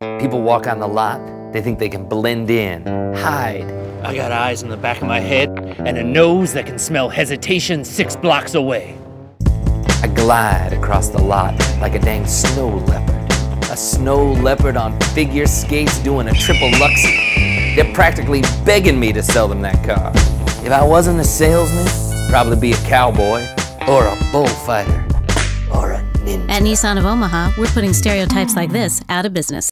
People walk on the lot, they think they can blend in, hide. I got eyes in the back of my head and a nose that can smell hesitation 6 blocks away. I glide across the lot like a dang snow leopard. A snow leopard on figure skates doing a triple luxie. They're practically begging me to sell them that car. If I wasn't a salesman, I'd probably be a cowboy, or a bullfighter, or a ninja. At Nissan of Omaha, we're putting stereotypes like this out of business.